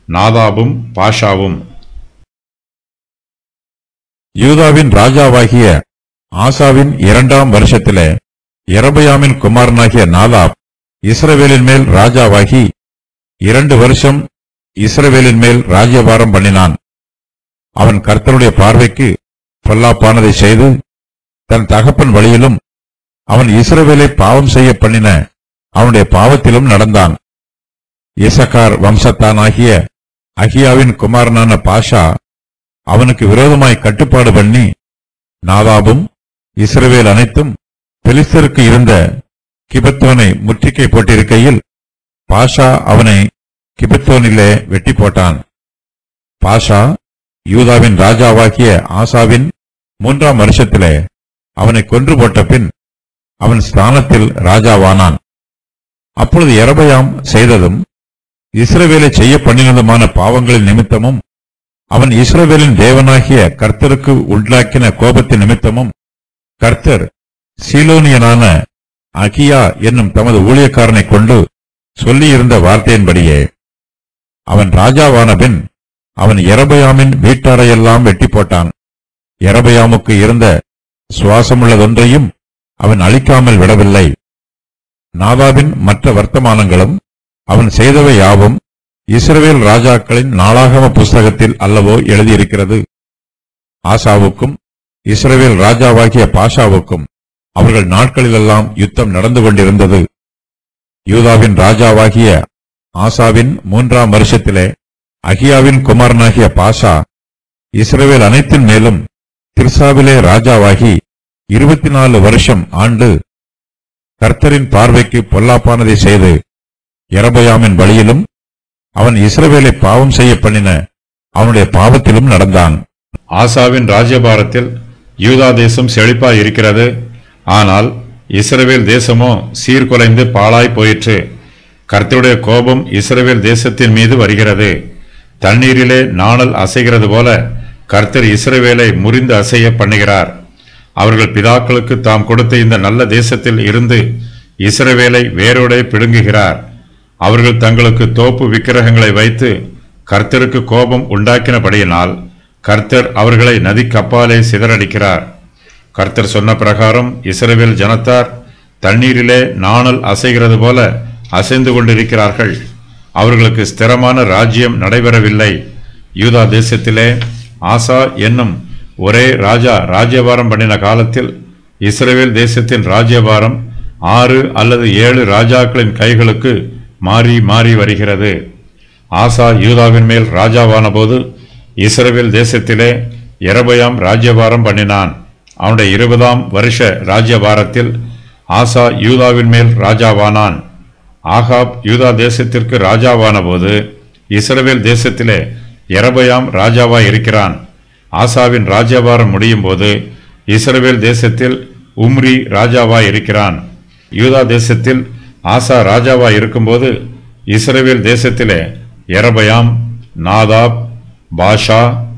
நாதாபும் பாஷாவும். யூதாவின் ராஜாவாகிய ஆசாவின் 2ஆம் வருஷத்திலே யெரொபெயாமின் குமாரனாகிய நாதாப் இஸ்ரவேலின் மேல் ராஜாவாகி 2 வருஷம் இஸ்ரவேலின் மேல் ராஜ்யபாரம் பண்ணினான். அவன் கர்த்தருடைய பார்வைக்கு பொல்லாப்பானதை செய்து தன் தகப்பன் வழியிலும் அவன் இஸ்ரவேலை பாவம் செய்ய பண்ணின அவனுடைய பாவத்திலும் நடந்தான். இசக்கார் வம்சத்தானாகிய அகியாவின் குமாரனான பாஷா அவனுக்கு விரோதமாய் கட்டுப்பாடு பண்ணி நாதாபும் இஸ்ரவேல் அனைத்தும் பெலிஸ்தருக்கு இருந்த கிபெத்தோனை முற்றுகை போட்டிருக்கையில் பாஷா அவனை கிபெத்தோனிலே வெட்டி போட்டான். பாஷா யூதாவின் ராஜாவாகிய ஆசாவின் 3ஆம் வருஷத்திலே அவனை கொன்று போட்ட பின் அவன் ஸ்தானத்தில் ராஜாவானான். அப்பொழுது யெரொபெயாம் செய்ததும் இஸ்ரவேலை செய்ய பண்ணினதுமான பாவங்களின் நிமித்தமும் அவன் இஸ்ரவேலின் தேவனாகிய கர்த்தருக்கு உண்டாக்கின கோபத்தின் நிமித்தமும் கர்த்தர் சீலோனியனான அகியா என்னும் தமது ஊழியக்காரனை கொண்டு சொல்லியிருந்த வார்த்தையின்படியே அவன் ராஜாவான பின் அவன் யெரொபெயாமின் வீட்டாரையெல்லாம் வெட்டி போட்டான். யெரொபெயாமுக்கு இருந்த சுவாசமுள்ளதொன்றையும் அவன் அழிக்காமல் விடவில்லை. நாதாபின் மற்ற வர்த்தமானங்களும் அவன் செய்தவை யாவும் இஸ்ரவேல் ராஜாக்களின் நாளாகம புஸ்தகத்தில் அல்லவோ எழுதியிருக்கிறது. ஆசாவுக்கும் இஸ்ரவேல் ராஜாவாகிய பாஷாவுக்கும் அவர்கள் நாட்களிலெல்லாம் யுத்தம் நடந்து கொண்டிருந்தது. யூதாவின் ராஜாவாகிய ஆசாவின் 3ஆம் வருஷத்திலே அகியாவின் குமாரனாகிய பாஷா இஸ்ரவேல் அனைத்தின் மேலும் திர்சாவிலே ராஜாவாகி 24 வருஷம் ஆண்டு கர்த்தரின் பார்வைக்கு பொல்லாப்பானதை செய்து யெரொபெயாமின் வழியிலும் அவன் இஸ்ரவேலை பாவம் செய்ய பண்ணின அவனுடைய பாவத்திலும் நடந்தான். ஆசாவின் ராஜ்யபாரத்தில் யூதா தேசம் செழிப்பாய் இருக்கிறது. ஆனால் இஸ்ரவேல் தேசமோ சீர்குலைந்து பாழாய் போயிற்று. கர்த்தருடைய கோபம் இஸ்ரவேல் தேசத்தின் மீது வருகிறது. தண்ணீரிலே நாணல் அசைகிறது போல கர்த்தர் இஸ்ரவேலை முறிந்து அசைய பண்ணுகிறார். அவர்கள் பிதாக்களுக்கு தாம் கொடுத்த இந்த நல்ல தேசத்தில் இருந்து இஸ்ரவேலை வேரோடே பிடுங்குகிறார். அவர்கள் தங்களுக்கு தோப்பு விக்கிரகங்களை வைத்து கர்த்தருக்கு கோபம் உண்டாக்கினபடியினால் கர்த்தர் அவர்களை நதிக்கப்பாலே சிதறடிக்கிறார். கர்த்தர் சொன்ன பிரகாரம் இஸ்ரவேல் ஜனத்தார் தண்ணீரிலே நாணல் அசைகிறது போல அசைந்து கொண்டிருக்கிறார்கள். அவர்களுக்கு ஸ்திரமான ராஜ்யம் நடைபெறவில்லை. யூதா தேசத்திலே ஆசா என்னும் ஒரே ராஜா ராஜ்யபாரம் பண்ணின காலத்தில் இஸ்ரவேல் தேசத்தின் ராஜ்யபாரம் 6 அல்லது 7 ராஜாக்களின் கைகளுக்கு மாறி மாறி வருகிறது. ஆசா யூதாவின் மேல் ராஜாவான போது இஸ்ரவேல் தேசத்திலே யெரொபெயாம் ராஜ்யபாரம் பண்ணினான். அவனுடைய 20ஆம் வருஷ ராஜ்யபாரத்தில் ஆசா யூதாவின் மேல் ராஜாவானான். ஆகாப் யூதா தேசத்திற்கு ராஜாவான போது இஸ்ரவேல் தேசத்திலே யெரொபெயாம் ராஜாவாய் இருக்கிறான். ஆசாவின் ராஜ்யபாரம் முடியும் போது இஸ்ரவேல் தேசத்தில் உம்ரி ராஜாவாய் இருக்கிறான். யூதா தேசத்தில் ஆசா ராஜாவாய் இருக்கும்போது இஸ்ரவேல் தேசத்திலே யெரொபெயாம், Nadab, Baasha,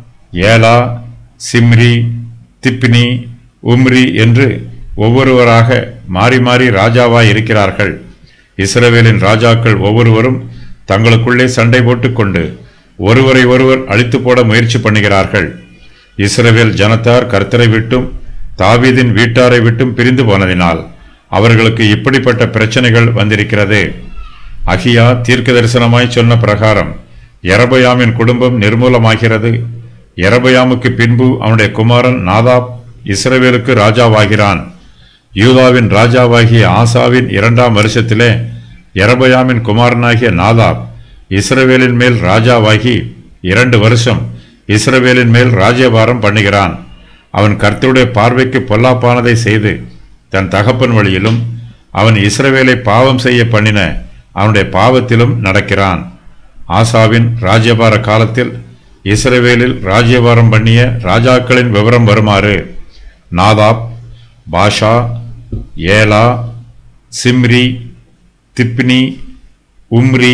Elah, Zimri, Tibni, Umri என்று ஒவ்வொருவராக மாறி மாறி ராஜாவாய் இருக்கிறார்கள். இஸ்ரவேலின் ராஜாக்கள் ஒவ்வொருவரும் தங்களுக்குள்ளே சண்டை போட்டுக்கொண்டு ஒருவரை ஒருவர் அழித்து போட முயற்சி பண்ணுகிறார்கள். இஸ்ரவேல் ஜனத்தார் கர்த்தரை விட்டும் தாவீதின் வீட்டாரை விட்டும் பிரிந்து போனதினால் அவர்களுக்கு இப்படிப்பட்ட பிரச்சனைகள் வந்திருக்கிறது. அகியா தீர்க்க தரிசனமாய் சொன்ன பிரகாரம் யெரொபெயாமின் குடும்பம் நிர்மூலமாகிறது. யெரொபெயாமுக்கு பின்பு அவனுடைய குமாரன் நாதாப் இஸ்ரவேலுக்கு ராஜாவாகிறான். யூதாவின் ராஜாவாகிய ஆசாவின் 2ஆம் வருஷத்திலே யெரொபெயாமின் குமாரனாகிய நாதாப் இஸ்ரவேலின் மேல் ராஜாவாகி 2 வருஷம் இஸ்ரவேலின் மேல் ராஜ்யபாரம் பண்ணுகிறான். அவன் கர்த்தருடைய பார்வைக்கு பொல்லாப்பானதை செய்து தன் தகப்பன் வழியிலும் அவன் இஸ்ரவேலை பாவம் செய்ய பண்ணின அவனுடைய பாவத்திலும் நடக்கிறான். ஆசாவின் ராஜ்யபார காலத்தில் இஸ்ரவேலில் ராஜ்யபாரம் பண்ணிய ராஜாக்களின் விவரம் வருமாறு: Nadab, Baasha, Elah, Zimri, Tibni, Omri,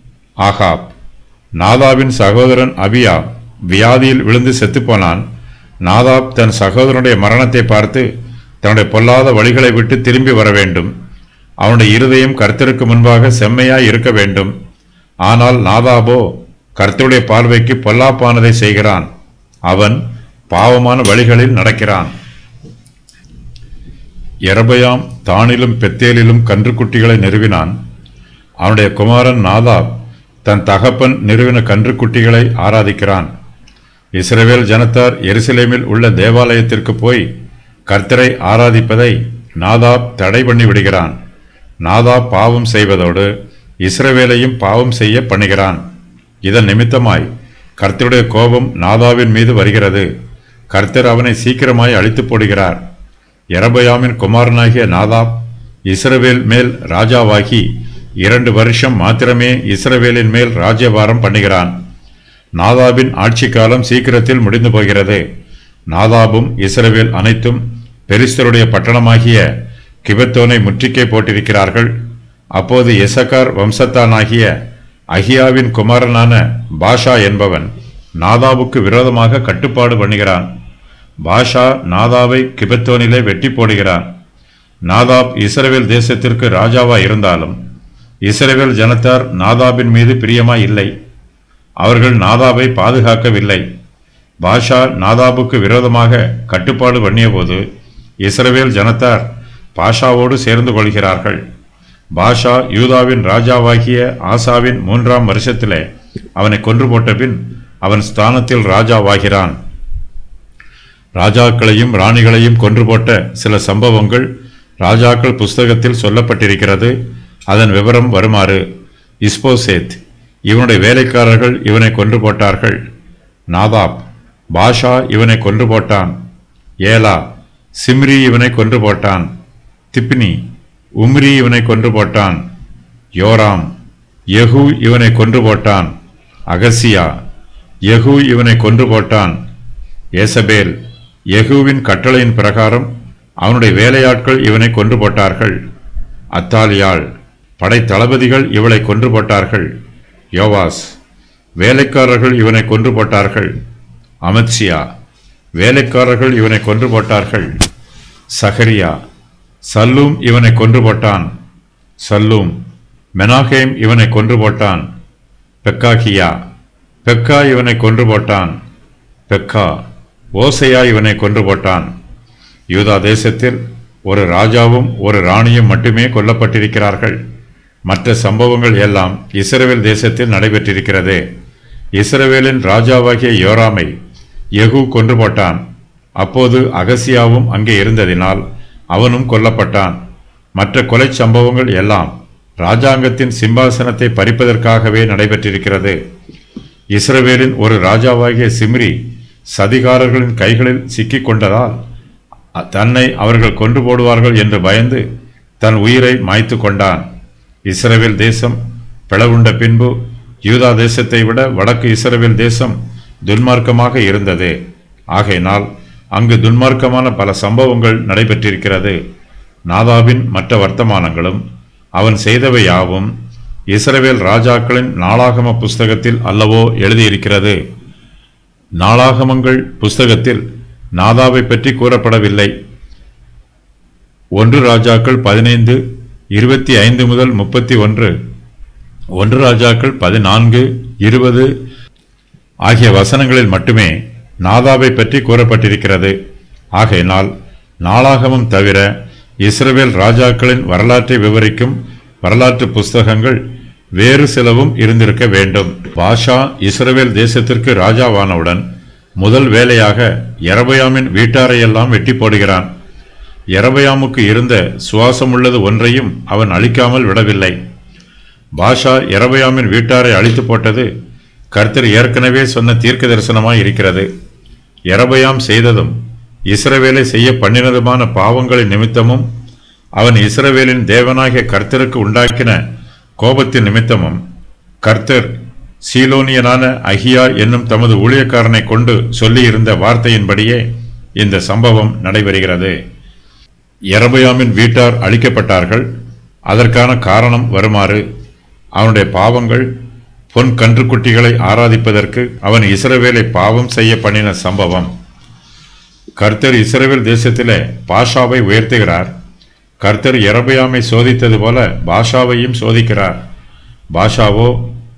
Ahab. நாதாபின் சகோதரன் அபியா வியாதியில் விழுந்து செத்துப்போனான். நாதாப் தன் சகோதரனுடைய மரணத்தை பார்த்து தன்னுடைய பொல்லாத வழிகளை விட்டு திரும்பி வர வேண்டும். அவனுடைய இருதயம் கர்த்தருக்கு முன்பாக செம்மையாய் இருக்க வேண்டும். ஆனால் நாதாபோ கர்த்தருடைய பார்வைக்கு பொல்லாப்பானதை செய்கிறான். அவன் பாவமான வழிகளில் நடக்கிறான். யெரொபெயாம் தானிலும் பெத்தேலிலும் கன்றுக்குட்டிகளை நிறுவினான். அவனுடைய குமாரன் நாதாப் தன் தகப்பன் நிறுவின கன்றுக்குட்டிகளை ஆராதிக்கிறான். இஸ்ரவேல் ஜனத்தார் எருசலேமில் உள்ள தேவாலயத்திற்கு போய் கர்த்தரை ஆராதிப்பதை நாதாப் தடை பண்ணி விடுகிறான். நாதாப் பாவம் செய்வதோடு இஸ்ரவேலையும் பாவம் செய்ய பண்ணுகிறான். இதன் நிமித்தமாய் கர்த்தருடைய கோபம் நாதாவின் மீது வருகிறது. கர்த்தர் அவனை சீக்கிரமாய் அழித்து போடுகிறார். யெரொபெயாமின் குமாரனாகிய நாதாப் இஸ்ரவேல் மேல் ராஜாவாகி 2 வருஷம் மாத்திரமே இஸ்ரவேலின் மேல் ராஜ்யபாரம் பண்ணுகிறான். நாதாபின் ஆட்சி காலம் சீக்கிரத்தில் முடிந்து போகிறது. நாதாபும் இஸ்ரவேல் அனைத்தும் பெலிஸ்தருடைய பட்டணமாகிய கிபெத்தோனை முற்றுகை போட்டிருக்கிறார்கள். அப்போது இசக்கார் வம்சத்தானாகிய அகியாவின் குமாரனான பாஷா என்பவன் நாதாபுக்கு விரோதமாக கட்டுப்பாடு பண்ணுகிறான். பாஷா நாதாவை கிபெத்தோனிலே வெட்டி போடுகிறான். நாதாப் இஸ்ரவேல் தேசத்திற்கு ராஜாவாய் இருந்தாலும் இஸ்ரவேல் ஜனத்தார் நாதாபின் மீது பிரியமாய் இல்லை. அவர்கள் நாதாபை பாதுகாக்கவில்லை. பாஷா நாதாபுக்கு விரோதமாக கட்டுப்பாடு பண்ணியபோது இஸ்ரவேல் ஜனத்தார் பாஷாவோடு சேர்ந்து கொள்கிறார்கள். பாஷா யூதாவின் ராஜாவாகிய ஆசாவின் 3ஆம் வருஷத்திலே அவனை கொன்று போட்ட பின் அவன் ஸ்தானத்தில் ராஜாவாகிறான். ராஜாக்களையும் ராணிகளையும் கொன்று போட்ட சில சம்பவங்கள் ராஜாக்கள் புஸ்தகத்தில் சொல்லப்பட்டிருக்கிறது. அதன் விவரம் வருமாறு: இஸ்போசேத், இவனுடைய வேலைக்காரர்கள் இவனை கொன்று போட்டார்கள். நாதாப், பாஷா இவனை கொன்று போட்டான். ஏலா, சிம்ரி இவனை கொன்று போட்டான். திப்னி, உம்ரி இவனை கொன்று போட்டான். யோராம், யெகூ இவனை கொன்று போட்டான். அகசியா, யெகூ இவனை கொன்று போட்டான். ஏசபேல், யெகூவின் கட்டளையின் பிரகாரம் அவனுடைய வேலையாட்கள் இவனை கொன்று போட்டார்கள். அத்தாலியாள், படை தளபதிகள் இவளை கொன்று போட்டார்கள். யோவாஸ், வேலைக்காரர்கள் இவனை கொன்று போட்டார்கள். அமத்சியா, வேலைக்காரர்கள் இவனை கொன்று போட்டார்கள். சகரியா, சல்லூம் இவனை கொன்று போட்டான். சல்லூம், மெனாகேம் இவனை கொன்று போட்டான். பெக்காகியா, பெக்கா இவனை கொன்று போட்டான். பெக்கா, ஓசையா இவனை கொன்று போட்டான். யூதா தேசத்தில் ஒரு ராஜாவும் ஒரு ராணியும் மட்டுமே கொல்லப்பட்டிருக்கிறார்கள். மற்ற சம்பவங்கள் எல்லாம் இஸ்ரவேல் தேசத்தில் நடைபெற்றிருக்கிறது. இஸ்ரவேலின் ராஜாவாகிய யோராமை யெகூ கொன்று போட்டான். அப்போது அகசியாவும் அங்கே இருந்ததினால் அவனும் கொல்லப்பட்டான். மற்ற கொலை சம்பவங்கள் எல்லாம் ராஜாங்கத்தின் சிம்மாசனத்தை பறிப்பதற்காகவே நடைபெற்றிருக்கிறது. இஸ்ரவேலின் ஒரு ராஜாவாகிய சிம்ரி சதிகாரர்களின் கைகளில் சிக்கிக் கொண்டதால் தன்னை அவர்கள் கொன்று போடுவார்கள் என்று பயந்து தன் உயிரை மாய்த்து கொண்டான். இஸ்ரவேல் தேசம் பிளவுண்ட பின்பு யூதா தேசத்தை விட வடக்கு இஸ்ரவேல் தேசம் துன்மார்க்கமாக இருந்தது. ஆகையினால் அங்கு துன்மார்க்கமான பல சம்பவங்கள் நடைபெற்றிருக்கிறது. நாதாபின் மற்ற வர்த்தமானங்களும் அவன் செய்தவை யாவும் இஸ்ரவேல் ராஜாக்களின் நாளாகம புஸ்தகத்தில் அல்லவோ எழுதியிருக்கிறது. நாளாகமங்கள் புஸ்தகத்தில் நாதாவை பற்றி கூறப்படவில்லை. 1 ராஜாக்கள் 15, 25 முதல் 31, 1 ராஜாக்கள் 14, 20 ஆகிய வசனங்களில் மட்டுமே நாதாவை பற்றி கூறப்பட்டிருக்கிறது. ஆகையினால் நாளாகமம் தவிர இஸ்ரவேல் ராஜாக்களின் வரலாற்றை விவரிக்கும் வரலாற்று புஸ்தகங்கள் வேறு சிலவும் இருந்திருக்க வேண்டும். பாஷா இஸ்ரவேல் தேசத்திற்கு ராஜாவானவுடன் முதல் வேலையாக யெரொபெயாமின் வீட்டாரையெல்லாம் வெட்டி போடுகிறான். யெரொபெயாமுக்கு இருந்த சுவாசமுள்ளது ஒன்றையும் அவன் அழிக்காமல் விடவில்லை. பாஷா யெரொபெயாமின் வீட்டாரை அழித்து போட்டது கர்த்தர் ஏற்கனவே சொன்ன தீர்க்க தரிசனமாய் இருக்கிறது. யெரொபெயாம் செய்ததும் இஸ்ரவேலை செய்ய பண்ணினதுமான பாவங்களின் நிமித்தமும் அவன் இஸ்ரவேலின் தேவனாகிய கர்த்தருக்கு உண்டாக்கின கோபத்தின் நிமித்தமும் கர்த்தர் சீலோனியனான அகியா என்னும் தமது ஊழியக்காரனை கொண்டு சொல்லியிருந்த வார்த்தையின்படியே இந்த சம்பவம் நடைபெறுகிறது. யெரொபெயாமின் வீட்டார் அழிக்கப்பட்டார்கள். அதற்கான காரணம் வருமாறு: அவனுடைய பாவங்கள், பொன் கன்றுக்குட்டிகளை ஆராதிப்பதற்கு அவன் இஸ்ரவேலை பாவம் செய்ய பண்ணின சம்பவம். கர்த்தர் இஸ்ரவேல் தேசத்திலே பாஷாவை உயர்த்துகிறார். கர்த்தர் யெரொபெயாமை சோதித்தது போல பாஷாவையும் சோதிக்கிறார். பாஷாவோ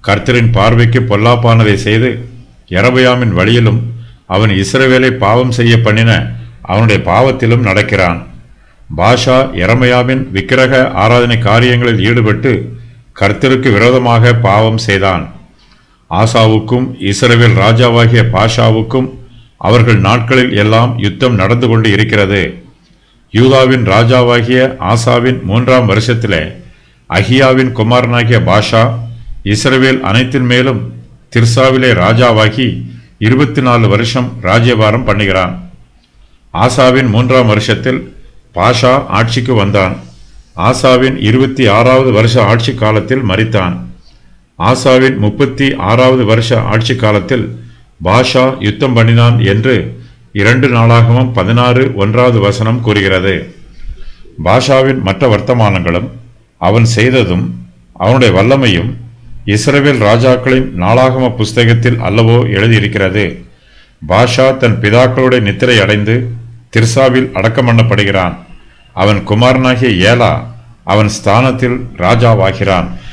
கர்த்தரின் பார்வைக்கு பொல்லாப்பானதை செய்து யெரொபெயாமின் வழியிலும் அவன் இஸ்ரவேலை பாவம் செய்ய பண்ணின அவனுடைய பாவத்திலும் நடக்கிறான். பாஷா யெரொபெயாமின் விக்கிரக ஆராதனை காரியங்களில் ஈடுபட்டு கர்த்தருக்கு விரோதமாக பாவம் செய்தான். ஆசாவுக்கும் இஸ்ரவேல் ராஜாவாகிய பாஷாவுக்கும் அவர்கள் நாட்களில் எல்லாம் யுத்தம் நடந்து கொண்டு இருக்கிறது. யூதாவின் ராஜாவாகிய ஆசாவின் 3ஆம் வருஷத்திலே அகியாவின் குமாரனாகிய பாஷா இஸ்ரவேல் அனைத்தின் மேலும் திர்சாவிலே ராஜாவாகி 24 வருஷம் ராஜ்யபாரம் பண்ணுகிறான். ஆசாவின் 3ஆம் வருஷத்தில் பாஷா ஆட்சிக்கு வந்தான். ஆசாவின் 26வது வருஷ ஆட்சி காலத்தில் மரித்தான். ஆசாவின் 36வது வருஷ ஆட்சி காலத்தில் பாஷா யுத்தம் பண்ணினான் என்று 2 நாளாகமம் 16:1 வசனம் கூறுகிறது. பாஷாவின் மற்ற வர்த்தமானங்களும் அவன் செய்ததும் அவனுடைய வல்லமையும் இஸ்ரவேல் ராஜாக்களின் நாளாகம புஸ்தகத்தில் அல்லவோ எழுதியிருக்கிறது. பாஷா தன் பிதாக்களுடைய நித்திரை அடைந்து திர்சாவில் அடக்கம் பண்ணப்படுகிறான். அவன் குமாரனாகிய ஏலா அவன் ஸ்தானத்தில் ராஜாவாகிறான்.